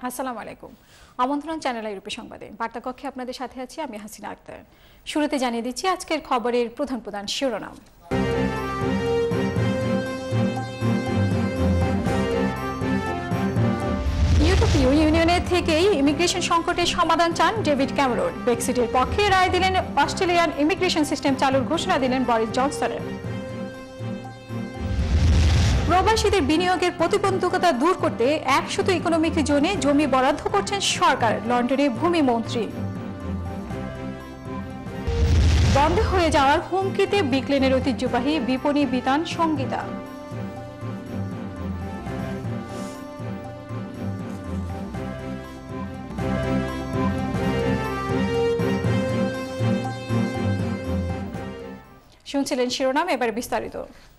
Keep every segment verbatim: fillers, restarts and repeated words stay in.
আসসালামু আলাইকুম। আমন্ত্রণ চ্যানেল ইউরোপীয় সংবাদে বার্তা কক্ষে আপনাদের সাথে আছি আমি হাসিনা আক্তার। শুরুতে জানিয়ে দিচ্ছি আজকের খবরের প্রধান প্রধান শিরোনাম। ইউরোপীয় ইউনিয়নের থেকেই ইমিগ্রেশন সংকটের সমাধান চান ডেভিড ক্যামেরন। ব্রেক্সিটের পক্ষে রায় দিলেন অস্ট্রেলিয়ান ইমিগ্রেশন সিস্টেম চালুর ঘোষণা দিলেন বরিস জনসনের। প্রবাসীদের বিনিয়োগের প্রতিবন্ধকতা দূর করতে একশত ইকোনমিক জোনে জমি বরাদ্দ করছেন সরকার, লন্ডনে ভূমি মন্ত্রী। বন্ধ হয়ে যাওয়ার হুমকিতে বিকলেনের ঐতিহ্যবাহী বিপণী বিতান সংগীতা। শুনছিলেন শিরোনাম, এবার বিস্তারিত।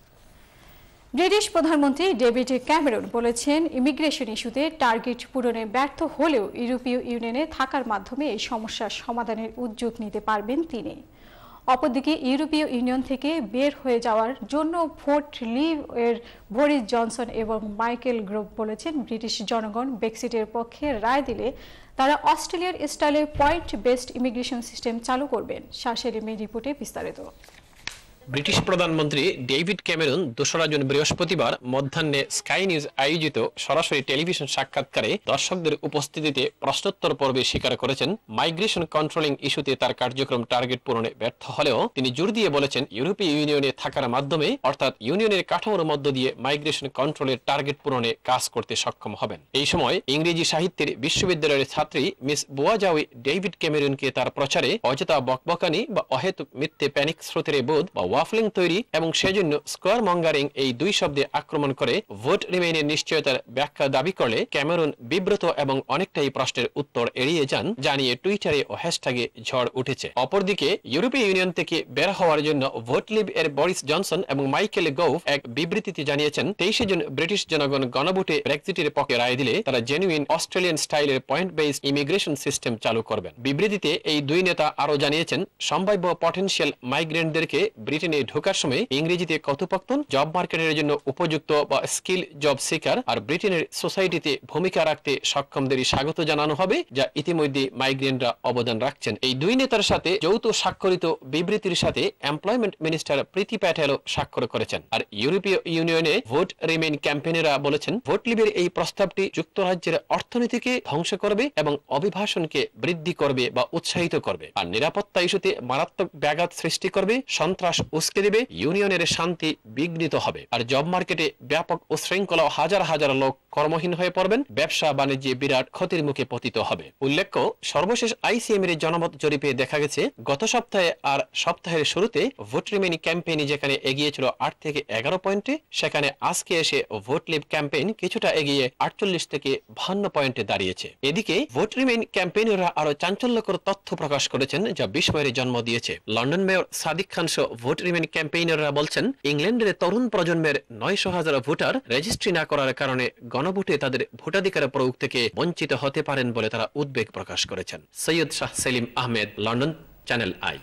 ব্রিটিশ প্রধানমন্ত্রী ডেভিড ক্যামেরন বলেছেন, ইমিগ্রেশন ইস্যুতে টার্গেট পূরণে ব্যর্থ হলেও ইউরোপীয় ইউনিয়নে থাকার মাধ্যমে এই সমস্যার সমাধানের উদ্যোগ নিতে পারবেন তিনি। অপরদিকে ইউরোপীয় ইউনিয়ন থেকে বের হয়ে যাওয়ার জন্য ভোট লিভ এর বরিস জনসন এবং মাইকেল গ্রোভ বলেছেন, ব্রিটিশ জনগণ ব্রেক্সিটের পক্ষে রায় দিলে তারা অস্ট্রেলিয়ার স্টাইলে পয়েন্ট বেসড ইমিগ্রেশন সিস্টেম চালু করবেন। শাসের মে রিপোর্টে বিস্তারিত। ব্রিটিশ প্রধানমন্ত্রী ডেভিড ক্যামেরন দোসরা জুন বৃহস্পতিবার মধ্যাহ্নে স্কাই নিউজ আয়োজিত সরাসরি টেলিভিশন সাক্ষাৎকারে দর্শকদের উপস্থিতিতে প্রশ্নোত্তর পর্বে স্বীকার করেছেন, মাইগ্রেশন কন্ট্রোলিং ইস্যুতে তার কার্যক্রম টার্গেট পূরণে ব্যর্থ হলেও তিনি জোর দিয়ে বলেছেন, ইউরোপীয় ইউনিয়নে থাকার মাধ্যমে অর্থাৎ ইউনিয়নের কাঠামোর মধ্য দিয়ে মাইগ্রেশন কন্ট্রোলের টার্গেট পূরণে কাজ করতে সক্ষম হবেন। এই সময় ইংরেজি সাহিত্যের বিশ্ববিদ্যালয়ের ছাত্রী মিস বোয়াজাউই ডেভিড ক্যামেরনকে তার প্রচারে অযথা বকবকানি বা অহেতুক মিথ্যে প্যানিক স্রোতের বোধ বা ওয়াফলিং তৈরি এবং সেজন্য স্কোয়ার মঙ্গারিং এই দুই শব্দে আক্রমণ করে ভোট রিমেইনের নিশ্চয়তার ব্যাখ্যা দাবি করলে ক্যামেরন বিব্রত এবং অনেকটাই প্রশ্নের উত্তর এড়িয়ে যান, জানিয়ে টুইটারে ও হ্যাশট্যাগে ঝড় উঠেছে। অপরদিকে ইউরোপীয় ইউনিয়ন থেকে বের হওয়ার জন্য ভোট লিভ এর বরিস জনসন এবং মাইকেল গোভ এক বিবৃতিতে জানিয়েছেন, তেইশে জুন ব্রিটিশ জনগণ গণভোটে ব্রেক্সিটের পক্ষে রায় দিলে তারা জেনুইন অস্ট্রেলিয়ান স্টাইলের পয়েন্ট বেসড ইমিগ্রেশন সিস্টেম চালু করবেন। বিবৃতিতে এই দুই নেতা আরো জানিয়েছেন, সম্ভাব্য পটেনশিয়াল মাইগ্রেন্টদেরকে ব্রিটেনে ঢোকার সময় ইংরেজিতে কথোপকথন, জব মার্কেটের জন্য উপযুক্ত বা স্কিল জব সিকার আর ব্রিটেনের সোসাইটিতে ভূমিকা রাখতে সক্ষমদেরই স্বাগত জানানো হবে, যা ইতিমধ্যে মাইগ্রেন্টরা অবদান রাখছেন। এই দুই নেতার সাথে যৌথ স্বাক্ষরিত বিবৃতির সাথে এমপ্লয়মেন্ট মিনিস্টার প্রীতি প্যাটেলও স্বাক্ষর করেছেন। আর ইউরোপীয় ইউনিয়নে ভোট রিমেইন ক্যাম্পেইনেরা বলেছেন, ভোট লিভের এই প্রস্তাবটি যুক্তরাজ্যের অর্থনীতিকে ধ্বংস করবে এবং অভিবাসনকে বৃদ্ধি করবে বা উৎসাহিত করবে, আর নিরাপত্তা ইস্যুতে মারাত্মক ব্যাঘাত সৃষ্টি করবে, সন্ত্রাস উস্কে দেবে, ইউনিয়নের শান্তি বিঘ্নিত হবে, আর জব মার্কেটে ব্যাপক উচ্ছৃঙ্খলা, হাজার হাজার লোক কর্মহীন হয়ে পড়বেন, ব্যবসা বাণিজ্যে বিরাট ক্ষতির মুখে পতিত হবে। উল্লেখ্য, সর্বশেষ আইসিএম এর জনমত জরিপে দেখা গেছে, গত সপ্তাহে আর সপ্তাহের শুরুতে ভোট রিমেইন ক্যাম্পেইন যেখানে এগিয়েছিল আট থেকে এগারো পয়েন্টে, সেখানে আজকে এসে ভোট লিভ ক্যাম্পেইন কিছুটা এগিয়ে আটচল্লিশ থেকে বাহান্ন পয়েন্টে দাঁড়িয়েছে। এদিকে ভোট রিমেইন ক্যাম্পেইনরা আরো চাঞ্চল্যকর তথ্য প্রকাশ করেছেন, যা বিস্ময়ের জন্ম দিয়েছে। লন্ডন মেয়র সাদিক খান সহ ভোট রিমেইন ক্যাম্পেইনাররা বলছেন, ইংল্যান্ডের তরুণ প্রজন্মের নয়শো হাজার ভোটার রেজিস্ট্রি না করার কারণে গণভোটে তাদের ভোটাধিকার প্রয়োগ থেকে বঞ্চিত হতে পারেন বলে তারা উদ্বেগ প্রকাশ করেছেন। Syed Shah Selim Ahmed, London, channel I.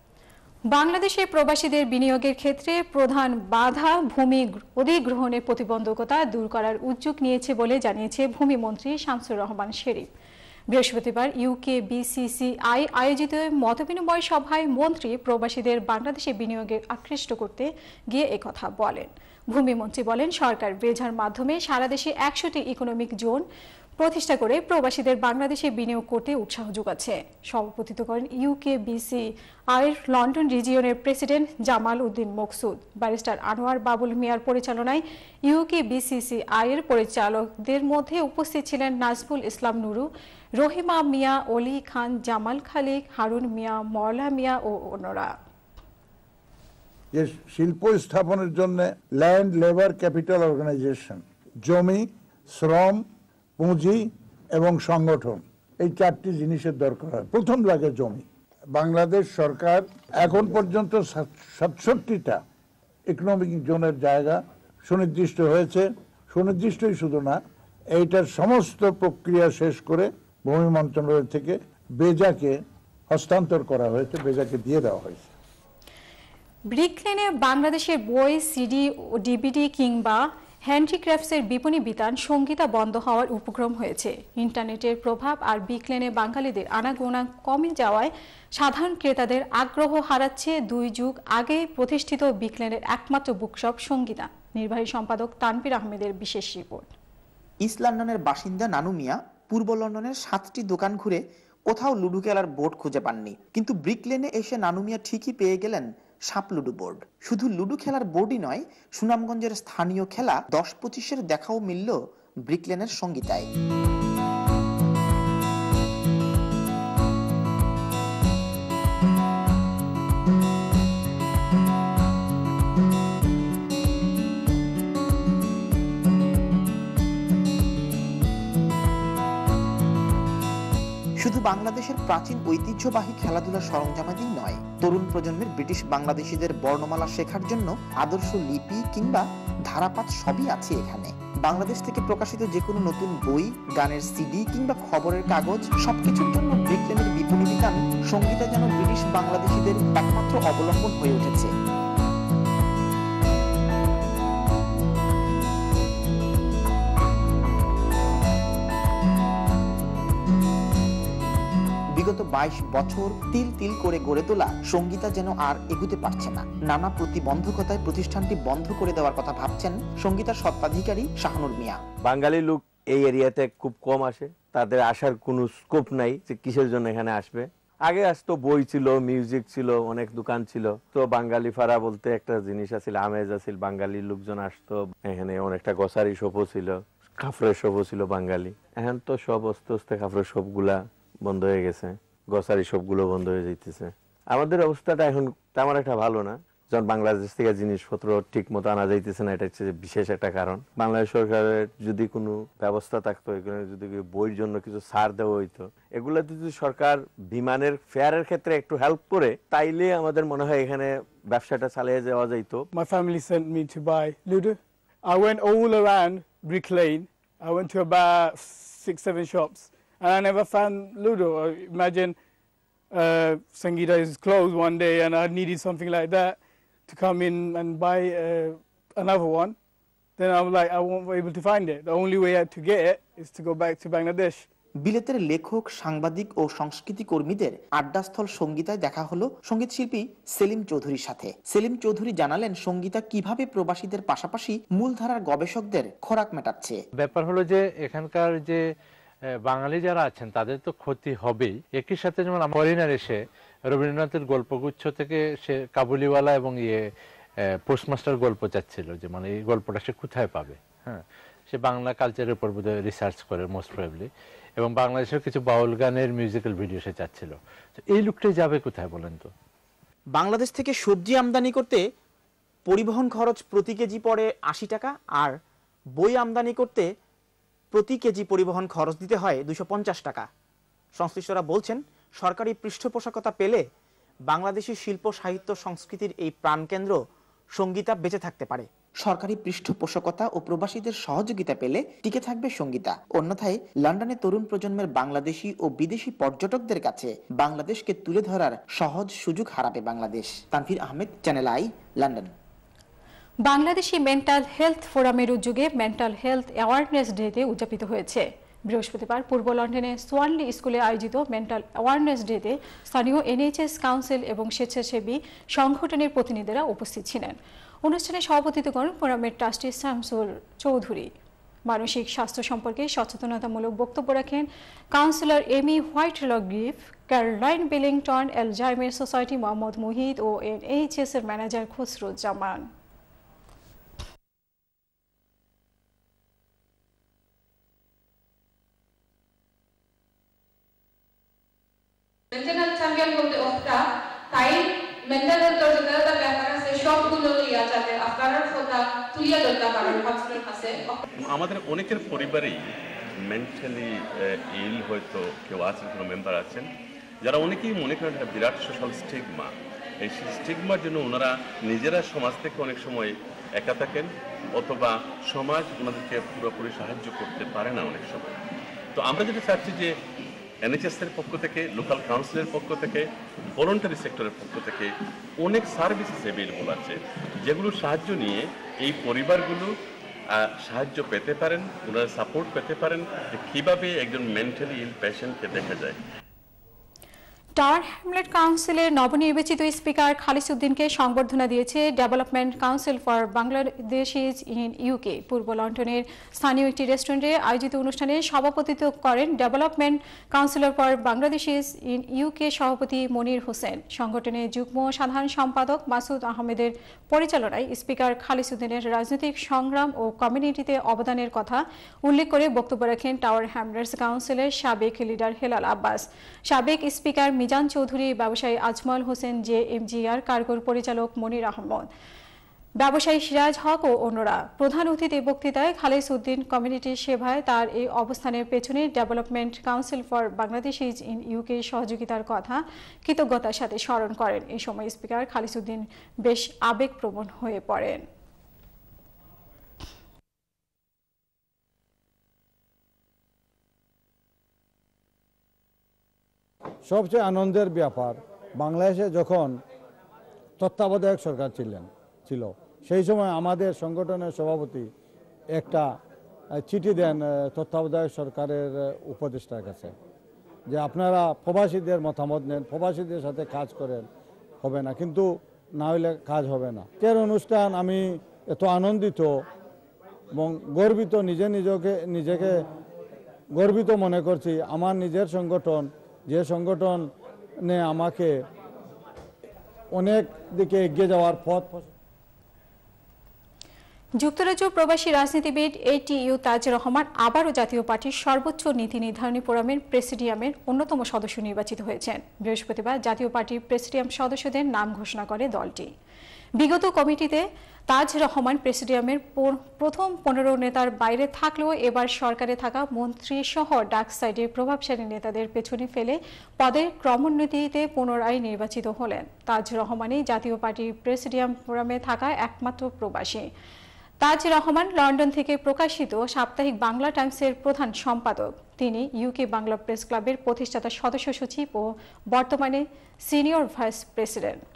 বাংলাদেশে প্রবাসীদের বিনিয়োগের ক্ষেত্রে প্রধান বাধা ভূমি অধিগ্রহণের প্রতিবন্ধকতা দূর করার উদ্যোগ নিয়েছে বলে জানিয়েছে ভূমি মন্ত্রী শামসুর রহমান শেরিফ। বৃহস্পতিবার ইউকে বিসিসিআই আয়োজিত মতবিনিময় সভায় মন্ত্রী প্রবাসীদের বাংলাদেশে বিনিয়োগে আকৃষ্ট করতে গিয়ে একথা বলেন। ভূমিমন্ত্রী বলেন, সরকার ব্রেজার মাধ্যমে সারা দেশে একশোটি ইকোনমিক জোন প্রতিষ্ঠা করে প্রবাসীদের বাংলাদেশে বিনিয়োগ করতে উৎসাহ যোগাচ্ছে। সভাপতিত্ব করেন ইউকে বিসিসিআই লন্ডন রিজিয়নের প্রেসিডেন্ট জামাল উদ্দিন মকসুদ। ব্যারিস্টার আনোয়ার বাবুল মিয়ার পরিচালনায় ইউকে বিসিসিআই এর পরিচালকদের মধ্যে উপস্থিত ছিলেন নাজমুল ইসলাম নুরু, রহিমা মিয়া, অলি খান, জামাল খালিক, হারুন মিয়া, মরলা মিয়া ও অন্যরা। যে শিল্প স্থাপনের জন্য ল্যান্ড লেবার ক্যাপিটাল অর্গানাইজেশন, জমি, শ্রম, পুঁজি এবং সংগঠন, এই চারটি জিনিসের দরকার হয়। প্রথম লাগে জমি। বাংলাদেশ সরকার এখন পর্যন্ত সাতষট্টিটা ইকোনমিক জোনের জায়গা সুনির্দিষ্ট হয়েছে। সুনির্দিষ্টই শুধু না, এইটার সমস্ত প্রক্রিয়া শেষ করে ভূমি মন্ত্রণালয় থেকে বেজাকে হস্তান্তর করা হয়েছে, বেজাকে দিয়ে দেওয়া হয়েছে। ব্রিকলেনে বাংলাদেশের বই, সিডি ও ডিভিডি কিংবা হ্যান্ডিক্রাফটসের বিপণী বিতান সঙ্গীতা বন্ধ হওয়ার উপক্রম হয়েছে। ইন্টারনেটের প্রভাব আর বিকলেনে বাঙালিদের আনাগোনা কমে যাওয়ায় সাধারণ ক্রেতাদের আগ্রহ হারাচ্ছে দুই যুগ আগে প্রতিষ্ঠিত বিকলেনের একমাত্র বুকশপ সঙ্গীতা। নির্বাহী সম্পাদক তানভীর আহমেদের বিশেষ রিপোর্ট। ইস্ট লন্ডনের বাসিন্দা নানু মিয়া পূর্ব লন্ডনের সাতটি দোকান ঘুরে কোথাও লুডো খেলার বোর্ড খুঁজে পাননি, কিন্তু ব্রিকলেনে এসে নানু মিয়া ঠিকই পেয়ে গেলেন সাপ লুডো বোর্ড। শুধু লুডো খেলার বোর্ডই নয়, সুনামগঞ্জের স্থানীয় খেলা দশ পঁচিশের দেখাও মিলল ব্রিকলেনের সঙ্গীতায়। শুধু বাংলাদেশের প্রাচীন ঐতিহ্যবাহী খেলাধুলার সরঞ্জামাদি নয়, তরুণ প্রজন্মের ব্রিটিশ বাংলাদেশিদের বর্ণমালা শেখার জন্য আদর্শ লিপি কিংবা ধারাপাত সবই আছে এখানে। বাংলাদেশ থেকে প্রকাশিত যে কোনো নতুন বই, গানের সিডি কিংবা খবরের কাগজ সবকিছুর জন্য ব্রিকলেনের বিপণী বিতান সঙ্গীতা যেন ব্রিটিশ বাংলাদেশিদের একমাত্র অবলম্বন হয়ে উঠেছে। বিগত বাইশ বছর তিল তিল করে গড়ে তোলা সঙ্গীতা যেন আর এগুতে পারছে না। নানা প্রতিবন্ধকতায় প্রতিষ্ঠানটি বন্ধ করে দেওয়ার কথা ভাবছেন সঙ্গীতার স্বত্বাধিকারী শাহনুর মিয়া। বাঙালি লোক এই এরিয়াতে খুব কম আসে, তাদের আসার কোনো স্কোপ নাই যে কিসের জন্য এখানে আসবে। আগে আসতো বই ছিল, মিউজিক ছিল, অনেক দোকান ছিল, তো বাঙালি ফাড়া বলতে একটা জিনিস আছিল, আমেজ আছিল, বাঙালি লোকজন আসতো এখানে। অনেকটা গোসারি শপও ছিল, কাফরের শপও ছিল বাঙালি। এখন তো সব আস্তে আস্তে কাফরের শপ গুলা বন্ধ হয়ে গেছে, গোসারি সবগুলো বন্ধ হয়ে যাইতেছে। আমাদের অবস্থাটা এখন তেমন একটা ভালো না, যখন বাংলাদেশ থেকে জিনিসপত্র ঠিক মতো আনা যাইতেছে না, এটা হচ্ছে বিশেষ একটা কারণ। বাংলাদেশ সরকারের যদি কোনো ব্যবস্থা থাকতো, এখানে যদি বইয়ের জন্য কিছু ছাড় দেওয়া হইতো, এগুলো যদি সরকার বিমানের ফেয়ারের ক্ষেত্রে একটু হেল্প করে, তাইলে আমাদের মনে হয় এখানে ব্যবসাটা চালিয়ে যাওয়া যাইতো। My family sent me to buy Ludo. I went all around Brick Lane. I went to about six, seven shops. And I never found Ludo. Imagine uh, Sangeeta is closed one day and I needed something like that to come in and buy uh, another one. Then I'm like, I won't be able to find it. The only way I had to get it is to go back to Bangladesh. বিলেতের লেখক, সাংবাদিক ও সংস্কৃতি কর্মীদের আড্ডাস্থল সঙ্গীতায় দেখা হলো সঙ্গীত শিল্পী সেলিম চৌধুরীর সাথে। সেলিম চৌধুরী জানালেন সঙ্গীতা কিভাবে প্রবাসীদের পাশাপাশি মূলধারার গবেষকদের খোরাক মেটাচ্ছে। ব্যাপার হলো যে এখানকার যে বাঙালি যারা আছেন তাদের তো ক্ষতি হবেই, একই সাথে যেমন ফরেনার এসে রবীন্দ্রনাথের গল্পগুচ্ছ থেকে সে কাবুলিওয়ালা এবং ইয়ে পোস্টমাস্টার গল্প চাচ্ছিল, যে মানে এই গল্পটা সে কোথায় পাবে। হ্যাঁ, সে বাংলা কালচারের উপর বোধহয় রিসার্চ করে মোস্ট প্রবাবলি, এবং বাংলাদেশের কিছু বাউল গানের মিউজিক্যাল ভিডিও সে চাচ্ছিল। তো এই লোকটাই যাবে কোথায় বলেন তো? বাংলাদেশ থেকে সবজি আমদানি করতে পরিবহন খরচ প্রতি কেজি পড়ে আশি টাকা, আর বই আমদানি করতে প্রতি কেজি পরিবহন খরচ দিতে হয় দুশো পঞ্চাশ টাকা। সংশ্লিষ্টরা বলছেন সরকারি পৃষ্ঠপোষকতা পেলে বাংলাদেশি শিল্প, সাহিত্য, সংস্কৃতির এই প্রাণকেন্দ্র সঙ্গীতা বেঁচে থাকতে পারে। সরকারি পৃষ্ঠপোষকতা ও প্রবাসীদের সহযোগিতা পেলে টিকে থাকবে সঙ্গীতা। অন্যথায় লন্ডনে তরুণ প্রজন্মের বাংলাদেশি ও বিদেশি পর্যটকদের কাছে বাংলাদেশকে তুলে ধরার সহজ সুযোগ হারাবে Bangladesh. Tanvir Ahmed, channel I, London. Bangladeshi mental health ফোরামের উদ্যোগে মেন্টাল হেলথ অ্যাওয়ারনেস ডেতে উদযাপিত হয়েছে। বৃহস্পতিবার পূর্ব লন্ডনে সোয়ানলি স্কুলে আয়োজিত মেন্টাল অ্যাওয়ারনেস ডেতে স্থানীয় এনএইচএস কাউন্সিল এবং স্বেচ্ছাসেবী সংগঠনের প্রতিনিধিরা উপস্থিত ছিলেন। অনুষ্ঠানে সভাপতিত্ব করেন ফোরামের ট্রাস্টি শামসুল চৌধুরী। মানসিক স্বাস্থ্য সম্পর্কে সচেতনতামূলক বক্তব্য রাখেন কাউন্সিলর এমি হোয়াইটলগ্রিফ, Caroline Billington, Alzheimer society Mohammad Muhit ও এনএইচএস এর ম্যানেজার খসরুজ্জামান। মেন্টাল চ্যাম্পিয়ন বলতে ওটা তাই মেন্টাল হেলথের যেটা ব্যাপার আছে সবগুলো ইয়া যাতে আপনারা কথা তুলিয়া ধরতে পারেন হসপিটাল কাছে। আমাদের অনেকের পরিবারেই মেন্টালি ইল হয়তো কেউ আছেন, কোনো মেম্বার আছেন যারা অনেকেই মনে করেন একটা বিরাট সোশ্যাল স্টিগমা। এই স্টিগমার জন্য ওনারা নিজেরা সমাজ থেকে অনেক সময় একা থাকেন, অথবা সমাজ ওনাদেরকে পুরোপুরি সাহায্য করতে পারে না অনেক সময়। তো আমরা যেটা চাচ্ছি যে এনএইচএস এর পক্ষ থেকে, লোকাল কাউন্সিলের পক্ষ থেকে, ভলান্টারি সেক্টরের পক্ষ থেকে অনেক সার্ভিসেস অ্যাভেলেবল আছে, যেগুলো সাহায্য নিয়ে এই পরিবারগুলো সাহায্য পেতে পারেন, ওনারা সাপোর্ট পেতে পারেন যে কীভাবে একজন মেন্টালি ইল পেশেন্টকে দেখা যায়। টাওয়ার হ্যামলেট কাউন্সিলের নবনির্বাচিত স্পিকার খালিসউদ্দিনকে সংবর্ধনা দিয়েছে development council for Bangladeshis in UK. পূর্ব লন্ডনের স্থানীয় একটি রেস্টুরেন্টে আয়োজিত অনুষ্ঠানে সভাপতিত্ব করেন development councillor for Bangladeshis in UK সভাপতি মনির হোসেন। সংগঠনের যুগ্ম সাধারণ সম্পাদক মাসুদ আহমেদের পরিচালনায় স্পিকার খালিসউদ্দিনের রাজনৈতিক সংগ্রাম ও কমিউনিটিতে অবদানের কথা উল্লেখ করে বক্তব্য রাখেন টাওয়ার হ্যামলেটস কাউন্সিলের সাবেক লিডার হেলাল আব্বাস। সাবেক স্পিকার মিজান চৌধুরী, ব্যবসায়ী আজমল হোসেন, জে এমজিআর কার্গোর পরিচালক মনির আহমদ, ব্যবসায়ী সিরাজ হক ও অন্যরা। প্রধান অতিথি বক্তৃতায় খালিসউদ্দিন কমিউনিটির সেবায় তার এই অবস্থানের পেছনে development council for Bangladeshis in UK সহযোগিতার কথা কৃতজ্ঞতার সাথে স্মরণ করেন। এই সময় স্পিকার খালিসউদ্দিন বেশ আবেগপ্রবণ হয়ে পড়েন। সবচেয়ে আনন্দের ব্যাপার, বাংলাদেশে যখন তত্ত্বাবধায়ক সরকার ছিলেন ছিল সেই সময় আমাদের সংগঠনের সভাপতি একটা চিঠি দেন তত্ত্বাবধায়ক সরকারের উপদেষ্টার কাছে যে আপনারা প্রবাসীদের মতামত নেন, প্রবাসীদের সাথে কাজ করেন, হবে না কিন্তু না হলে কাজ হবে না। এর অনুষ্ঠান আমি এত আনন্দিত এবং গর্বিত, নিজে নিজকে নিজেকে গর্বিত মনে করছি। আমার নিজের সংগঠন, যে সংগঠনে আমাকে অনেক দিকে এগিয়ে যাওয়ার পথ। যুক্তরাজ্য প্রবাসী রাজনীতিবিদ এটিইউ তাজ রহমান আবারও জাতীয় পার্টির সর্বোচ্চ নীতি নির্ধারণী ফোরামের প্রেসিডিয়ামের অন্যতম সদস্য নির্বাচিত হয়েছেন। বৃহস্পতিবার জাতীয় পার্টির প্রেসিডিয়াম সদস্যদের নাম ঘোষণা করে দলটি। বিগত কমিটিতে তাজ রহমান প্রেসিডিয়ামের প্রথম পনেরো নেতার বাইরে থাকলেও এবার সরকারে থাকা মন্ত্রী সহ ডাক সাইডের প্রভাবশালী নেতাদের পেছনে ফেলে পদের ক্রমোন্নতিতে পুনরায় নির্বাচিত হলেন। তাজ রহমানই জাতীয় পার্টির প্রেসিডিয়াম ফোরামে থাকা একমাত্র প্রবাসী। তাজ রহমান লন্ডন থেকে প্রকাশিত সাপ্তাহিক বাংলা টাইমসের প্রধান সম্পাদক। তিনি ইউকে বাংলা প্রেস ক্লাবের প্রতিষ্ঠাতা সদস্য সচিব ও বর্তমানে সিনিয়র ভাইস প্রেসিডেন্ট।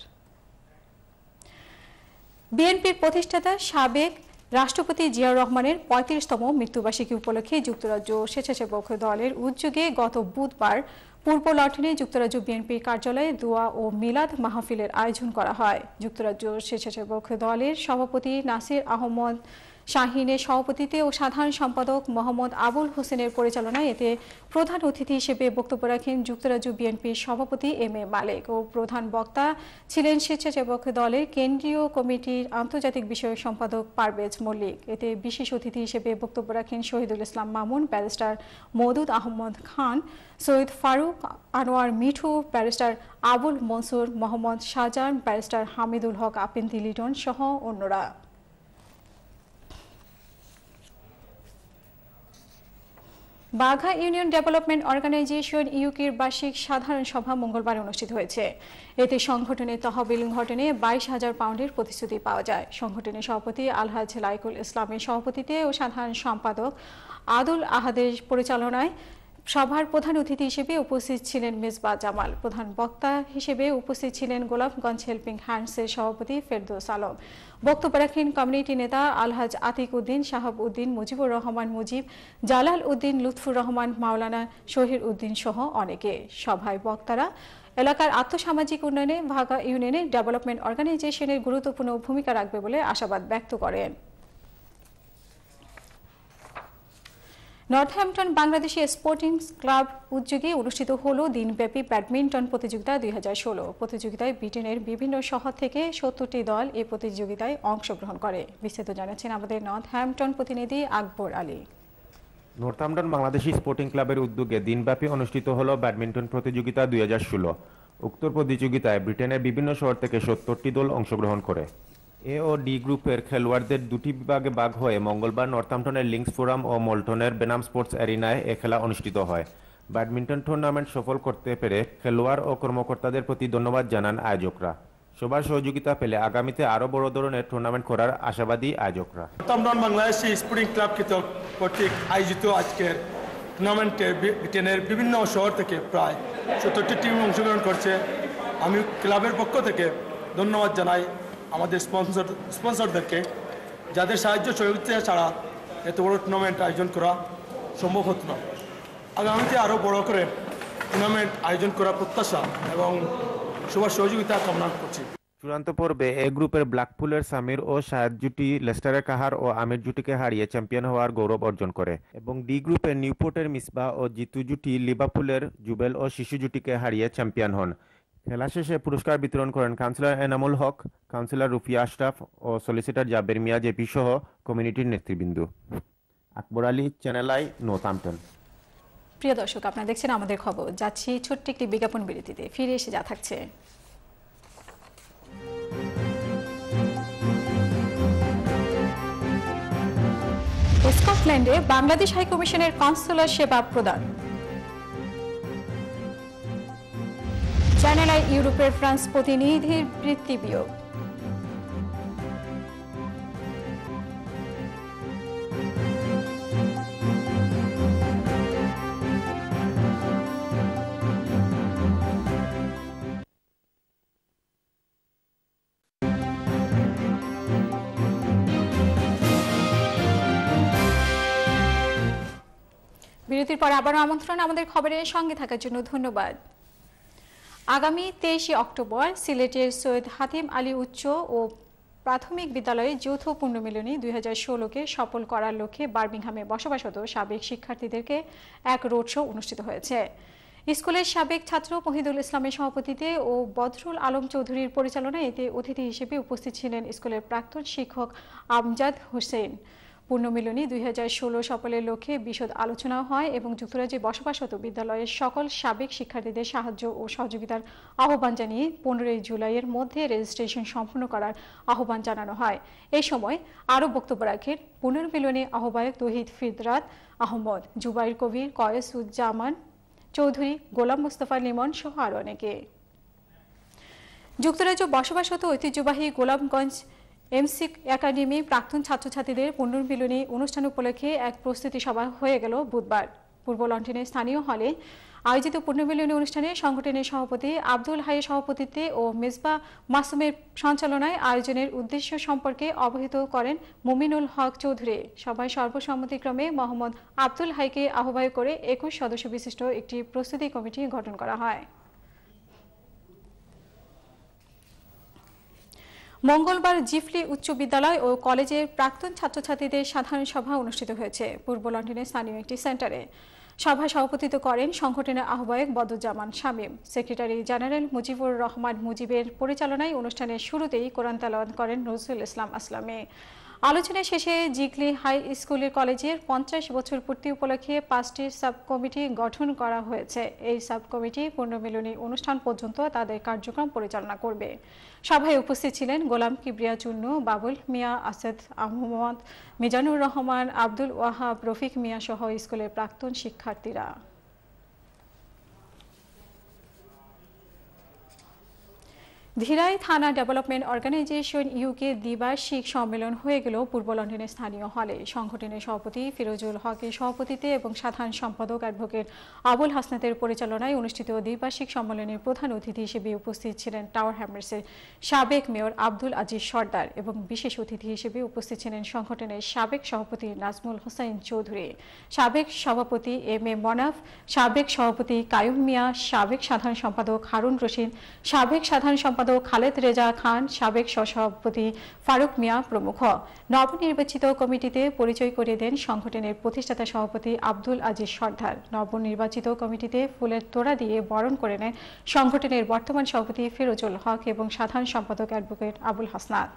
বিএনপির প্রতিষ্ঠাতা সাবেক রাষ্ট্রপতি জিয়াউর রহমানের পঁয়ত্রিশতম মৃত্যুবার্ষিকী উপলক্ষে যুক্তরাজ্য স্বেচ্ছাসেবক দলের উদ্যোগে গত বুধবার পূর্ব লন্ডনে যুক্তরাজ্য বিএনপির কার্যালয়ে দোয়া ও মিলাদ মাহফিলের আয়োজন করা হয়। যুক্তরাজ্য স্বেচ্ছাসেবক দলের সভাপতি নাসির আহমদ শাহিনের সভাপতিত্বে ও সাধারণ সম্পাদক মোহাম্মদ আবুল হোসেনের পরিচালনায় এতে প্রধান অতিথি হিসেবে বক্তব্য রাখেন যুক্তরাজ্য বিএনপির সভাপতি এম এ মালেক ও প্রধান বক্তা ছিলেন স্বেচ্ছাসেবক দলের কেন্দ্রীয় কমিটির আন্তর্জাতিক বিষয়ক সম্পাদক পারভেজ মল্লিক। এতে বিশেষ অতিথি হিসেবে বক্তব্য রাখেন Shahidul Islam Mamun, barrister Moudud Ahmad Khan, Syed Faruk Anwar Mithu, barrister Abul Mansur, Mohammad Shahjahan, barrister Hamidul Haque Apendi Liton সহ অন্যরা। বাঘা ইউনিয়ন ডেভেলপমেন্ট অর্গানাইজেশন ইউকের বার্ষিক সাধারণ সভা মঙ্গলবার অনুষ্ঠিত হয়েছে। এতে সংগঠনের তহবিল গঠনে বাইশ হাজার পাউন্ডের প্রতিশ্রুতি পাওয়া যায়। সংগঠনের সভাপতি আলহাজ লাইকুল ইসলামের সভাপতিত্বে ও সাধারণ সম্পাদক আদুল আহাদের পরিচালনায় সভার প্রধান অতিথি হিসেবে উপস্থিত ছিলেন মেজবা জামাল। প্রধান বক্তা হিসেবে উপস্থিত ছিলেন গোলাপগঞ্জ হেল্পিং হ্যান্ডসের সভাপতি ফেরদৌস আলম। বক্তব্য রাখেন কমিউনিটি নেতা আলহাজ আতিক উদ্দিন, শাহাব উদ্দিন, মুজিবুর রহমান মুজিব, জালাল উদ্দিন, লুৎফুর রহমান, মাওলানা শহীর উদ্দিন সহ অনেকে। সভায় বক্তারা এলাকার আর্থসামাজিক উন্নয়নে বাঘা ইউনিয়নের ডেভেলপমেন্ট অর্গানাইজেশনের গুরুত্বপূর্ণ ভূমিকা রাখবে বলে আশাবাদ ব্যক্ত করেন। নর্থহ্যাম্পটন বাংলাদেশি স্পোর্টিং ক্লাব উদ্যোগে অনুষ্ঠিত হল দিনব্যাপী ব্যাডমিন্টন প্রতিযোগিতা দুই হাজার ষোলো। প্রতিযোগিতায় ব্রিটেনের বিভিন্ন শহর থেকে সত্তরটি দল এই প্রতিযোগিতায় অংশগ্রহণ করে। বিস্তারিত জানাচ্ছেন আমাদের নর্থহ্যাম্পটন প্রতিনিধি আকবর আলী। নর্থহ্যাম্পটন বাংলাদেশি স্পোর্টিং ক্লাবের উদ্যোগে দিনব্যাপী অনুষ্ঠিত হল ব্যাডমিন্টন প্রতিযোগিতা দুই হাজার ষোলো। উক্ত প্রতিযোগিতায় ব্রিটেনের বিভিন্ন শহর থেকে সত্তরটি দল অংশগ্রহণ করে। এ ও ডি গ্রুপের খেলোয়াড়দের দুটি বিভাগে ভাগ হয়ে মঙ্গলবার নর্থহ্যাম্পটনের লিংকস ফোরাম ও মল্টনের বেনাম স্পোর্টস অ্যারিনায় এ খেলা অনুষ্ঠিত হয়। ব্যাডমিন্টন টুর্নামেন্ট সফল করতে পেরে খেলোয়াড় ও কর্মকর্তাদের প্রতি ধন্যবাদ জানান আয়োজকরা। সবার সহযোগিতা পেলে আগামীতে আরও বড় ধরনের টুর্নামেন্ট করার আশাবাদী আয়োজকরা। নর্থহ্যাম্পটন বাংলাদেশি স্পোর্টিং ক্লাব কর্তৃক আয়োজিত আজকের টুর্নামেন্টে ব্রিটেনের বিভিন্ন শহর থেকে প্রায় সত্তরটি টিম অংশগ্রহণ করছে। আমি ক্লাবের পক্ষ থেকে ধন্যবাদ জানাই আমাদের স্পন্সর স্পন্সরদেরকে যাদের সাহায্য সহযোগিতা ছাড়া এত বড় টুর্নামেন্ট আয়োজন করা সম্ভব হতো না। আগামীতে আরও বড় করে টুর্নামেন্ট আয়োজন করা প্রত্যাশা এবং সবার সহযোগিতা কামনা করছি। চূড়ান্ত পর্বে এ গ্রুপের ব্ল্যাকপুলের সামির ও শাহেদ জুটি লেস্টারের কাহার ও আমির জুটিকে হারিয়ে চ্যাম্পিয়ন হওয়ার গৌরব অর্জন করে এবং ডি গ্রুপের নিউপোর্টের মিসবাহ ও জিতু জুটি লিভারপুলের জুবেল ও শিশু জুটিকে হারিয়ে চ্যাম্পিয়ন হন। খেলা শেষে পুরস্কার বিতরণ করেন কাউন্সিলর এনামুল হক, কাউন্সিলর রুফিয়া আশরাফ ও সলিসিটর জাবের মিয়া জেপি সহ কমিউনিটির নেতৃবৃন্দ। Akbar Ali, channel I, Northampton. প্রিয় দর্শক, আপনারা দেখছেন আমাদের খবর। যাচ্ছি ছোট্ট একটি বিজ্ঞাপন বিরতিতে, ফিরে এসে যা থাকছে। স্কটল্যান্ডে বাংলাদেশ হাইকমিশনের কনসুলার সেবা প্রদান। চ্যানেল আই ইউরোপের ফ্রান্স প্রতিনিধির বৃত্তি বিয়োগ। বিরতির পর আবারও আমন্ত্রণ আমাদের খবরের সঙ্গে থাকার জন্য ধন্যবাদ। আগামী তেইশে অক্টোবর সিলেটের সৈয়দ হাতিম আলী উচ্চ ও প্রাথমিক বিদ্যালয়ে যৌথ পুণ্যমিলনী দুই হাজার ষোলোকে সফল করার লক্ষ্যে বার্মিংহামে বসবাসরত সাবেক শিক্ষার্থীদেরকে এক রোড শো অনুষ্ঠিত হয়েছে। স্কুলের সাবেক ছাত্র মহিদুল ইসলামের সভাপতিত্বে ও বদরুল আলম চৌধুরীর পরিচালনায় এতে অতিথি হিসেবে উপস্থিত ছিলেন স্কুলের প্রাক্তন শিক্ষক আমজাদ হোসেন। পুণ্যমিলনী দুই হাজার ষোলো সফলের লক্ষ্যে বিশদ আলোচনা হয় এবং যুক্তরাজ্যে বসবাসরত বিদ্যালয়ের সকল সাবেক শিক্ষার্থীদের সাহায্য ও সহযোগিতার আহ্বান জানিয়ে পনেরোই জুলাইয়ের মধ্যে রেজিস্ট্রেশন সম্পন্ন করার আহ্বান জানানো হয়। এই সময় আরও বক্তব্য রাখেন পুনর্মিলনী আহ্বায়ক তৌহিদ ফিদরাত আহমদ, জুবাইর কবির, কয়েসুজ্জামান চৌধুরী, গোলাম মুস্তফা লিমন সহ আরও অনেকে। যুক্তরাজ্য বসবাসরত ঐতিহ্যবাহী গোলামগঞ্জ এমসি একাডেমি প্রাক্তন ছাত্রছাত্রীদের পুনর্মিলনী অনুষ্ঠান উপলক্ষে এক প্রস্তুতি সভা হয়ে গেল বুধবার। পূর্ব লন্ডনের স্থানীয় হলে আয়োজিত পুনর্মিলনী অনুষ্ঠানে সংগঠনের সভাপতি আব্দুল হাইয়ের সভাপতিত্বে ও মেজবা মাসুমের সঞ্চালনায় আয়োজনের উদ্দেশ্য সম্পর্কে অবহিত করেন মুমিনুল হক চৌধুরী। সভায় সর্বসম্মতিক্রমে মোহাম্মদ আব্দুল হাইকে আহ্বায়ক করে একুশ সদস্য বিশিষ্ট একটি প্রস্তুতি কমিটি গঠন করা হয়। মঙ্গলবার জিফলি উচ্চ বিদ্যালয় ও কলেজের প্রাক্তন ছাত্রছাত্রীদের সাধারণ সভা অনুষ্ঠিত হয়েছে পূর্ব লন্ডনের স্থানীয় একটি সেন্টারে। সভায় সভাপতিত্ব করেন সংগঠনের আহ্বায়ক বদরুজ্জামান শামীম। সেক্রেটারি জেনারেল মুজিবুর রহমান মুজিবের পরিচালনায় অনুষ্ঠানের শুরুতেই কোরআন তেলাওয়াত করেন নজরুল ইসলাম আসলামী। আলোচনা শেষে জিগলি হাই স্কুলের কলেজের পঞ্চাশ বছর পূর্তি উপলক্ষে পাঁচটি সাব কমিটি গঠন করা হয়েছে। এই সাব কমিটি পুনর্মিলনী অনুষ্ঠান পর্যন্ত তাদের কার্যক্রম পরিচালনা করবে। সভায় উপস্থিত ছিলেন গোলাম কিবরিয়া চুন্নু, বাবুল মিয়া, আসাদ আহমদ, মিজানুর রহমান, আব্দুল ওয়াহাব, রফিক মিয়া সহ স্কুলের প্রাক্তন শিক্ষার্থীরা। ধীরাই থানা ডেভেলপমেন্ট অর্গানাইজেশন ইউকে দ্বিবার্ষিক সম্মেলন হয়ে গেল পূর্ব লন্ডনের স্থানীয় হলে। সংগঠনের সভাপতি ফিরোজুল হকের সভাপতিত্বে এবং সাধারণ সম্পাদক অ্যাডভোকেট আবুল হাসনাতের পরিচালনায় অনুষ্ঠিত দ্বিবার্ষিক সম্মেলনের প্রধান অতিথি হিসেবে উপস্থিত ছিলেন টাওয়ার হ্যামলেটসের সাবেক মেয়র আব্দুল আজিজ সর্দার এবং বিশেষ অতিথি হিসেবে উপস্থিত ছিলেন সংগঠনের সাবেক সভাপতি নাজমুল হোসেন চৌধুরী, সাবেক সভাপতি এম এ মনাফ, সাবেক সভাপতি কায়ুম মিয়া, সাবেক সাধারণ সম্পাদক হারুন রশিদ, সাবেক সাধারণ সম্পাদক খালেদ রেজা খান, সাবেক সহসভাপতি ফারুক মিয়া প্রমুখ। নবনির্বাচিত কমিটিতে পরিচয় করিয়ে দেন সংগঠনের প্রতিষ্ঠাতা সভাপতি আব্দুল আজিজ সর্দার। নবনির্বাচিত কমিটিতে ফুলের তোড়া দিয়ে বরণ করে নেন সংগঠনের বর্তমান সভাপতি ফিরোজুল হক এবং সাধারণ সম্পাদক অ্যাডভোকেট আবুল হাসনাত।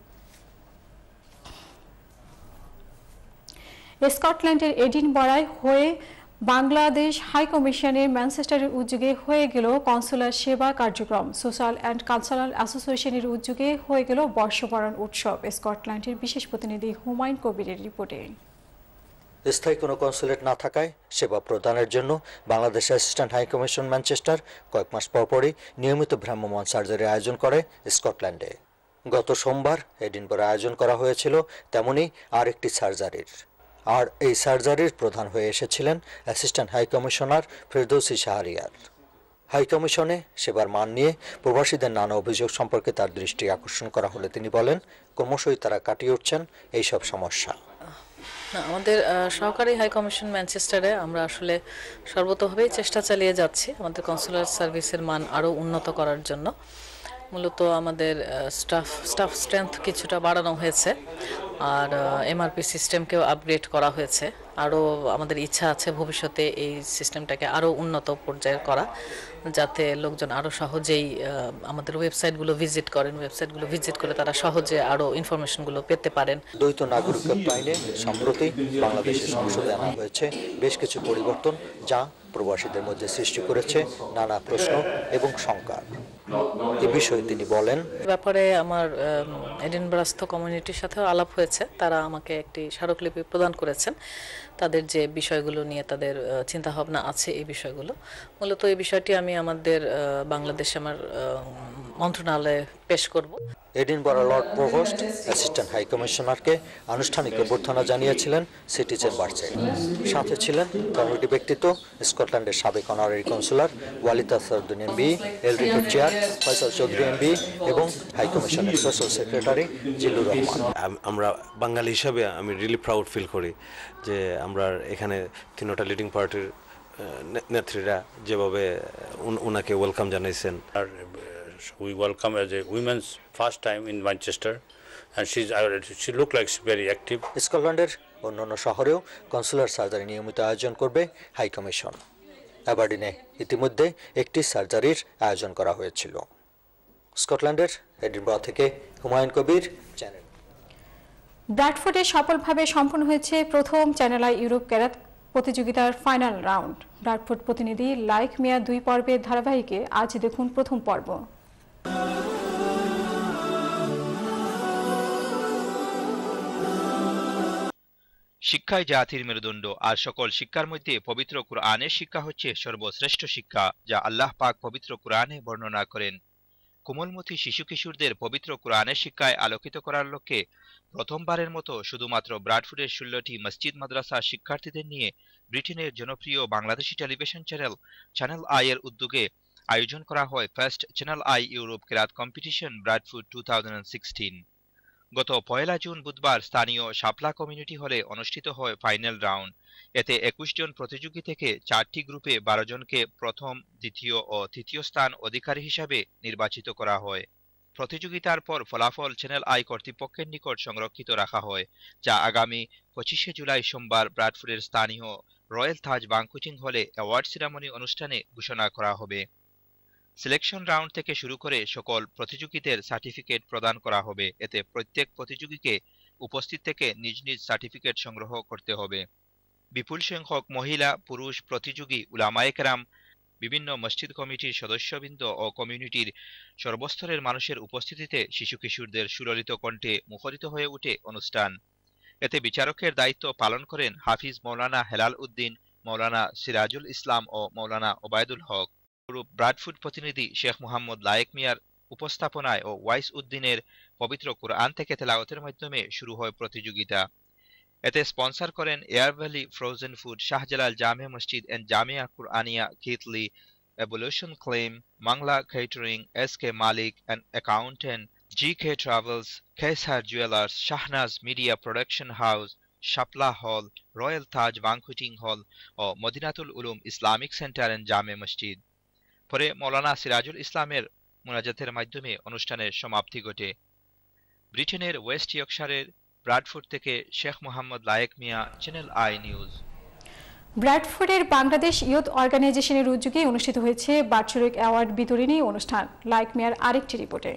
স্কটল্যান্ডের এডিনবরায় হয়ে বাংলাদেশ হাইকমিশনের ম্যানচেস্টারের উদ্যোগে হয়ে গেল কনসুলার সেবা কার্যক্রম। সোশ্যাল অ্যান্ড কালচারাল অ্যাসোসিয়েশনের উদ্যোগে হয়ে গেল বর্ষবরণ উৎসব। স্কটল্যান্ডের বিশেষ প্রতিনিধি হুমায়ুন কবিরের রিপোর্টে। স্থায়ী কোনো কনসুলেট না থাকায় সেবা প্রদানের জন্য বাংলাদেশ অ্যাসিস্ট্যান্ট হাইকমিশন ম্যানচেস্টার কয়েক মাস পরপরই নিয়মিত ভ্রাম্যমাণ সার্জারি আয়োজন করে স্কটল্যান্ডে। গত সোমবার এডিনবরা আয়োজন করা হয়েছিল তেমনি আরেকটি সার্জারির। আর এই সার্জারির প্রধান হয়ে এসেছিলেন assistant high commissioner Ferdousi Shahriar. হাইকমিশনে সেবার মান নিয়ে প্রবাসীদের নানা অভিযোগ সম্পর্কে তার দৃষ্টি আকর্ষণ করা হলে তিনি বলেন, ক্রমশই তারা কাটিয়ে উঠছেন এইসব সমস্যা। আমাদের সহকারী হাই কমিশন ম্যানচেস্টারে আমরা আসলে সর্বতোভাবেই চেষ্টা চালিয়ে যাচ্ছি আমাদের কনসুলার সার্ভিসের মান আরও উন্নত করার জন্য। মূলত আমাদের স্টাফ স্টাফ স্ট্রেংথ কিছুটা বাড়ানো হয়েছে, আর এমআরপি সিস্টেমকেও আপগ্রেড করা হয়েছে। আরও আমাদের ইচ্ছা আছে ভবিষ্যতে এই সিস্টেমটাকে আরও উন্নত পর্যায়ের করা, যাতে লোকজন আরও সহজেই আমাদের ওয়েবসাইটগুলো ভিজিট করেন, ওয়েবসাইটগুলো ভিজিট করে তারা সহজে আরও ইনফরমেশনগুলো পেতে পারেন। দ্বৈত নাগরিকত্ব আইনে সম্প্রতি বাংলাদেশের সংসদে আনা হয়েছে বেশ কিছু পরিবর্তন, যা প্রবাসীদের মধ্যে সৃষ্টি করেছে নানা প্রশ্ন এবং শঙ্কা। এ বিষয়ে তিনি বলেন, ব্যাপারে আমার এডিনবরাস্থ কমিউনিটির সাথেও আলাপ হয়েছে। তারা আমাকে একটি স্মারকলিপি প্রদান করেছেন তাদের যে বিষয়গুলো নিয়ে তাদের চিন্তাভাবনা আছে। এই বিষয়গুলো মূলত এই বিষয়টি আমি আমাদের বাংলাদেশে আমার মন্ত্রণালয়ে পেশ করব। Edinburgh lord provost assistant high কমিশনারকে আনুষ্ঠানিক অভ্যর্থনা জানিয়েছিলেন সিটি চেম্বার্সে। সাথে ছিলেন কমিটি ব্যক্তিত্ব স্কটল্যান্ডের সাবেক honorary consular Walida Sardun MBE, এলরিকো চেয়ার ফয়সাল চৌধুরী এমবি এবং হাই কমিশনের সোশ্যাল সেক্রেটারি জিল্লুর রহমান। আমরা বাঙালি হিসাবে আমি রিয়েলি প্রাউড ফিল করি যে আমরা এখানে তিনটা লিডিং পার্টির নেত্রীরা যেভাবে ওনাকে ওয়েলকাম জানাইছেন। আর we welcome as a women's first time in Manchester and she's she look like she's very active. স্কটল্যান্ডের অন্যান্য শহরেও কনসুলার সার্জারি নিয়মিত আয়োজন করবে হাই কমিশন। অ্যাবারডিনে ইতিমধ্যে একটি সার্জারির আয়োজন করা হয়েছিল। স্কটল্যান্ডের এডিনবরা থেকে হুমায়ুন কবির, চ্যানেল। ব্র্যাডফোর্ডে সফলভাবে সম্পন্ন হয়েছে প্রথম চ্যানেল আই ইউরোপ ক্যারাত প্রতিযোগিতার ফাইনাল রাউন্ড। ব্র্যাডফোর্ড প্রতিনিধি লাইক মিয়া দুই পর্বের ধারাবাহিকে আজ দেখুন প্রথম পর্ব। শিক্ষাই জাতির মেরুদণ্ড, আর সকল শিক্ষার মধ্যে পবিত্র কুরআনের শিক্ষা হচ্ছে সর্বশ্রেষ্ঠ শিক্ষা, যা আল্লাহ পাক পবিত্র কুরআনে বর্ণনা করেন। কোমলমতি শিশু কিশোরদের পবিত্র কুরআনের শিক্ষায় আলোকিত করার লক্ষ্যে প্রথমবারের মতো শুধুমাত্র ব্র্যাডফোর্ডের ষোলোটি মসজিদ মাদ্রাসা শিক্ষার্থীদের নিয়ে ব্রিটেনের জনপ্রিয় Bangladeshi television channel channel I এর উদ্যোগে আয়োজন করা হয় ফার্স্ট চ্যানেল আই ইউরোপ কেরাত competition Bradford two thousand sixteen. গত পয়লা জুন বুধবার স্থানীয় শাপলা কমিউনিটি হলে অনুষ্ঠিত হয় ফাইনাল রাউন্ড। এতে একুশ জন প্রতিযোগী থেকে চারটি গ্রুপে বারো জনকে প্রথম, দ্বিতীয় ও তৃতীয় স্থান অধিকারী হিসাবে নির্বাচিত করা হয়। প্রতিযোগিতার পর ফলাফল চ্যানেল আই কর্তৃপক্ষের নিকট সংরক্ষিত রাখা হয়, যা আগামী পঁচিশে জুলাই সোমবার ব্র্যাডফোর্ডের স্থানীয় রয়্যাল তাজ বাংকুয়েটিং হলে অ্যাওয়ার্ড সেরামনি অনুষ্ঠানে ঘোষণা করা হবে। সিলেকশন রাউন্ড থেকে শুরু করে সকল প্রতিযোগীদের সার্টিফিকেট প্রদান করা হবে। এতে প্রত্যেক প্রতিযোগীকে উপস্থিত থেকে নিজ নিজ সার্টিফিকেট সংগ্রহ করতে হবে। বিপুল সংখ্যক মহিলা, পুরুষ প্রতিযোগী, উলামায়ে কেরাম, বিভিন্ন মসজিদ কমিটির সদস্যবৃন্দ ও কমিউনিটির সর্বস্তরের মানুষের উপস্থিতিতে শিশু কিশোরদের সুললিত কণ্ঠে মুখরিত হয়ে ওঠে অনুষ্ঠান। এতে বিচারকের দায়িত্ব পালন করেন হাফিজ মৌলানা হেলাল উদ্দিন, মৌলানা সিরাজুল ইসলাম ও মৌলানা ওবায়দুল হক। ব্র্যাডফোর্ড প্রতিনিধি শেখ মোহাম্মদ লায়েক মিয়ার উপস্থাপনায় ও ওয়াইস উদ্দিনের পবিত্র কুরআন থেকে তেলাওয়াতের মাধ্যমে শুরু হয় প্রতিযোগিতা। এতে স্পন্সর করেন air valley frozen food, Shahjalal Jame Masjid and Jamia Quraniya Keighley, evolution claim, Bangla catering, S K Malik and accountant, G K travels, Kesar jewellers, Shahnaz media production house, Shapla hall, royal তাজ বাংকুয়েটিং হল ও মদিনাতুল উলুম ইসলামিক সেন্টার এন্ড জামে মসজিদ। পরে মৌলানা সিরাজুল ইসলামের মুনাজাতের মাধ্যমে অনুষ্ঠানের সমাপ্তি ঘটে। ব্রিটেনের ওয়েস্ট ইয়র্কশায়ারের ব্র্যাডফোর্ড থেকে Sheikh Mohammad Layek Mia, channel I news. ব্র্যাডফোর্ডের বাংলাদেশ ইয়ুথ অর্গানাইজেশনের উদ্যোগে অনুষ্ঠিত হয়েছে বাৎসরিক অ্যাওয়ার্ড বিতরণী অনুষ্ঠান। লায়েক মিয়ার আরেকটি রিপোর্টে।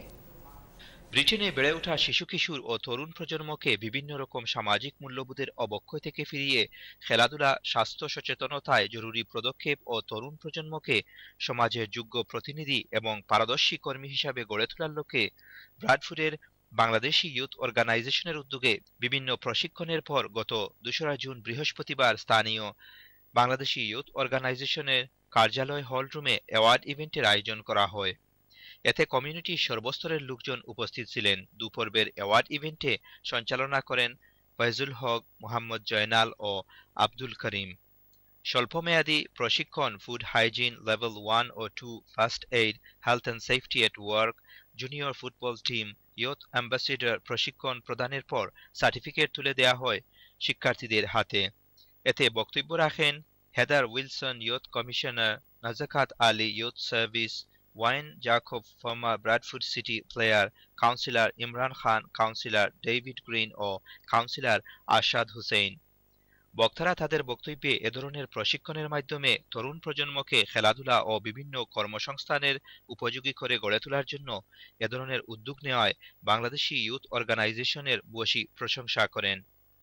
ব্রিটেনে বেড়ে ওঠা শিশু কিশোর ও তরুণ প্রজন্মকে বিভিন্ন রকম সামাজিক মূল্যবোধের অবক্ষয় থেকে ফিরিয়ে খেলাধুলা, স্বাস্থ্য সচেতনতায় জরুরি পদক্ষেপ ও তরুণ প্রজন্মকে সমাজের যোগ্য প্রতিনিধি এবং পারদর্শী কর্মী হিসাবে গড়ে তোলার লক্ষ্যে ব্র্যাডফোর্ডের বাংলাদেশি ইয়ুথ অর্গানাইজেশনের উদ্যোগে বিভিন্ন প্রশিক্ষণের পর গত দোসরা জুন বৃহস্পতিবার স্থানীয় বাংলাদেশি ইয়ুথ অর্গানাইজেশনের কার্যালয় হলরুমে অ্যাওয়ার্ড ইভেন্টের আয়োজন করা হয়। এতে কমিউনিটির সর্বস্তরের লোকজন উপস্থিত ছিলেন। দুপর্বের অ্যাওয়ার্ড ইভেন্টে সঞ্চালনা করেন ফয়জুল হক, মোহাম্মদ জয়নাল ও আব্দুল করিম। স্বল্পমেয়াদী প্রশিক্ষণ ফুড হাইজিন লেভেল ওয়ান ও two, first aid, health and safety at work, junior football team, youth ambassador প্রশিক্ষণ প্রদানের পর সার্টিফিকেট তুলে দেওয়া হয় শিক্ষার্থীদের হাতে। এতে বক্তব্য রাখেন Heather Wilson, youth commissioner, Nazakat Ali, youth service, Wayne Jacob, former Bradford city player, councillor Imran Khan, councillor David Green ও কাউন্সিলর আশাদ হুসেইন। বক্তারা তাদের বক্তব্যে এ ধরনের প্রশিক্ষণের মাধ্যমে তরুণ প্রজন্মকে খেলাধুলা ও বিভিন্ন কর্মসংস্থানের উপযোগী করে গড়ে তোলার জন্য এ ধরনের উদ্যোগ নেওয়ায় বাংলাদেশি ইয়ুথ অর্গানাইজেশনের ভূয়সী প্রশংসা করেন।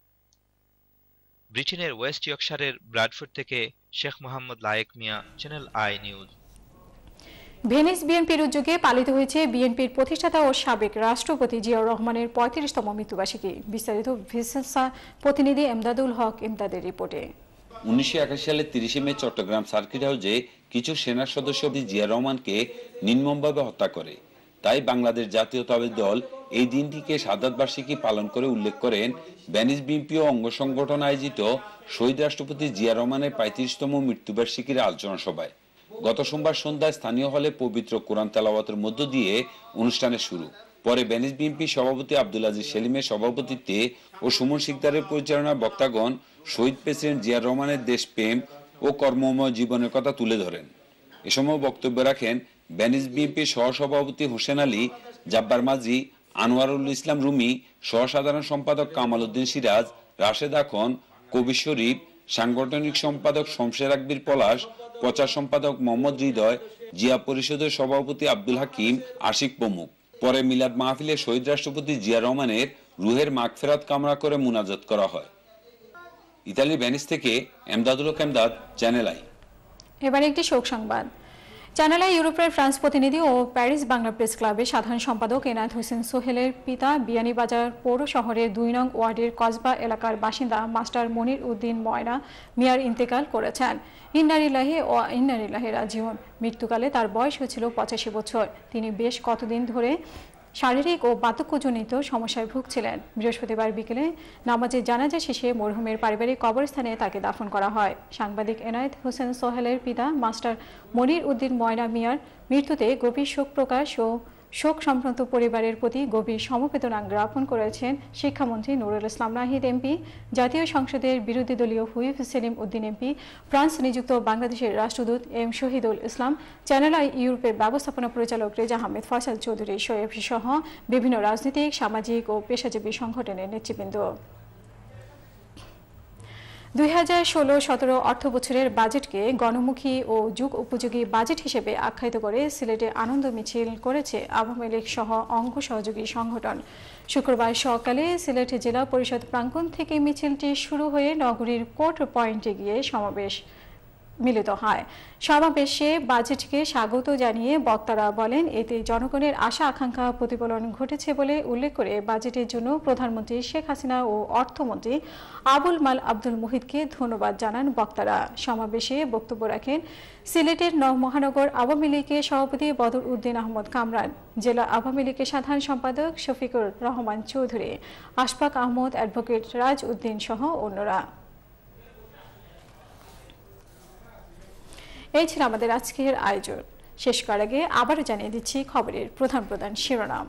ব্রিটেনের ওয়েস্ট ইয়র্কশায়ারের ব্র্যাডফোর্ড থেকে Sheikh Mohammad Layek Mia, channel I news. Venice বিএনপির উদ্যোগে পালিত হয়েছে বিএনপির প্রতিষ্ঠাতা ও সাবেক রাষ্ট্রপতি জিয়াউর রহমানের পঁয়ত্রিশতম মৃত্যুবার্ষিকী। বিস্তারিত ভিসেন্সা প্রতিনিধি এমদাদুল হক এমদাদের রিপোর্টে। উনিশশো একাশি সালের তিরিশে মে চট্টগ্রাম সার্কিট হাউসে কিছু সেনা সদস্য জিয়া রহমানকে নির্মমভাবে হত্যা করে। তাই বাংলাদেশ জাতীয়তাবাদী দল এই দিনটিকে শাহাদাত বার্ষিকী পালন করে উল্লেখ করেন ভেনিস বিএনপি ও অঙ্গ সংগঠন আয়োজিত শহীদ রাষ্ট্রপতি জিয়া রহমানের পঁয়ত্রিশতম মৃত্যুবার্ষিকীর আলোচনা সভায়। গত সোমবার সন্ধ্যায় স্থানীয় হলে পবিত্র কোরআন তেলাওয়াতের মধ্য দিয়ে অনুষ্ঠানের শুরু। পরে ভেনিস বিএনপি সভাপতি আব্দুল আজিজ সেলিমের সভাপতিত্বে ও সুমন শিকদারের পরিচালনায় বক্তাগণ শহীদ প্রেসিডেন্ট জিয়া রহমানের দেশপ্রেম ও কর্মময় জীবনের কথা তুলে ধরেন। এ সময় বক্তব্য রাখেন ভেনিস বিএনপির সহসভাপতি হোসেন আলী, জাব্বার মাঝি, আনোয়ারুল ইসলাম রুমি, সহসাধারণ সম্পাদক কামাল উদ্দিন সিরাজ, রাশেদ আখন, কবির শরীফ, সাংগঠনিক সম্পাদক শমশের আকবর পলাশ, প্রচার সম্পাদক মোহাম্মদ হৃদয়, জিয়া পরিষদের সভাপতি আব্দুল হাকিম, আশিক প্রমুখ। পরে মিলাদ মাহফিলে শহীদ রাষ্ট্রপতি জিয়া রহমানের রুহের মাগফিরাত কামনা করে মুনাজাত করা হয়। ইতালির ভেনিস থেকে এমদাদুল হক এমদাদ, চ্যানেল আই। এবার একটি শোক সংবাদ। চ্যানেল আই ইউরোপের ফ্রান্স প্রতিনিধি ও প্যারিস বাংলা প্রেস ক্লাবের সাধারণ সম্পাদক এনায়েত হোসেন সোহেলের পিতা বিয়ানীবাজার পৌর শহরের দুই নং ওয়ার্ডের কসবা এলাকার বাসিন্দা মাস্টার মনির উদ্দিন ময়না মিয়ার ইন্তেকাল করেছেন। ইন্নারিল্লাহি ও ইন্নারিল্লাহি রাজিউন। মৃত্যুকালে তার বয়স হয়েছিল পঁচাশি বছর। তিনি বেশ কতদিন ধরে শারীরিক ও বার্ধক্যজনিত সমস্যায় ভুগছিলেন। বৃহস্পতিবার বিকেলে নামাজের জানাজা শেষে মরহুমের পারিবারিক কবরস্থানে তাকে দাফন করা হয়। সাংবাদিক এনায়েত হোসেন সোহেলের পিতা মাস্টার মনির উদ্দিন ময়না মিয়ার মৃত্যুতে গভীর শোক প্রকাশ ও শোক সম্ভ্রান্ত পরিবারের প্রতি গভীর সমবেদনা জ্ঞাপন করেছেন শিক্ষামন্ত্রী নুরুল ইসলাম নাহিদ এমপি, জাতীয় সংসদের বিরোধী দলীয় whip Selim Uddin MP, France নিযুক্ত বাংলাদেশের রাষ্ট্রদূত M Shahidul Islam, channel I ইউরোপের ব্যবস্থাপনা পরিচালক রেজা আহমেদ ফয়সাল চৌধুরী শোয়েব সহ বিভিন্ন রাজনৈতিক, সামাজিক ও পেশাজীবী সংগঠনের নেতৃবৃন্দ। দুই হাজার ষোলো সতেরো অর্থ বছরের বাজেটকে গণমুখী ও যুগ উপযোগী বাজেট হিসেবে আখ্যায়িত করে সিলেটে আনন্দ মিছিল করেছে আওয়ামী লীগ সহ অঙ্গ সহযোগী সংগঠন। শুক্রবার সকালে সিলেট জেলা পরিষদ প্রাঙ্গণ থেকে মিছিলটি শুরু হয়ে নগরীর কোর্ট পয়েন্টে গিয়ে সমাবেশ মিলিত হয়। সমাবেশে বাজেটকে স্বাগত জানিয়ে বক্তারা বলেন, এতে জনগণের আশা আকাঙ্ক্ষা প্রতিফলন ঘটেছে বলে উল্লেখ করে বাজেটের জন্য প্রধানমন্ত্রী শেখ হাসিনা ও অর্থমন্ত্রী আবুল মাল আব্দুল মুহিতকে ধন্যবাদ জানান বক্তারা। সমাবেশে বক্তব্য রাখেন সিলেটের মহানগর আওয়ামী লীগের সভাপতি বদর উদ্দিন আহমদ কামরান, জেলা আওয়ামী লীগের সাধারণ সম্পাদক শফিকুর রহমান চৌধুরী, আশফাক আহমদ, অ্যাডভোকেট রাজ উদ্দিন সহ অন্যরা। এই ছিল আমাদের আজকের আয়োজন। শেষ করার আগে আবারও জানিয়ে দিচ্ছি খবরের প্রধান প্রধান শিরোনাম।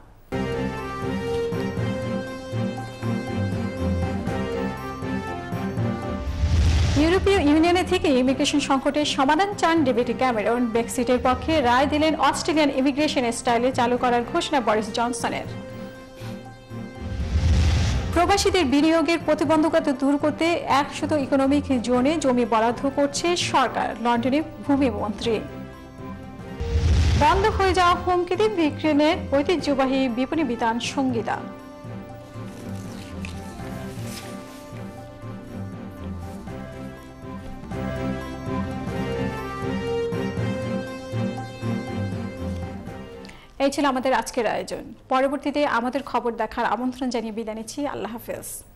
ইউরোপীয় ইউনিয়নের থেকে ইমিগ্রেশন সংকটের সমাধান চান ডেভিড ক্যামেরন। ব্রেক্সিটের পক্ষে রায় দিলেন অস্ট্রেলিয়ান ইমিগ্রেশন স্টাইলে চালু করার ঘোষণা বরিস জনসনের। প্রবাসীদের বিনিয়োগের প্রতিবন্ধকতা দূর করতে একশত ইকোনমিক জোনে জমি বরাদ্দ করছে সরকার, লন্ডনে ভূমি মন্ত্রী। বন্ধ হয়ে যাওয়া হুমকিতে বিক্রিনের ঐতিহ্যবাহী বিপণী বিতান সংগীতা। এই ছিল আমাদের আজকের আয়োজন। পরবর্তীতে আমাদের খবর দেখার আমন্ত্রণ জানিয়ে বিদায় নিচ্ছি। আল্লাহ হাফেজ।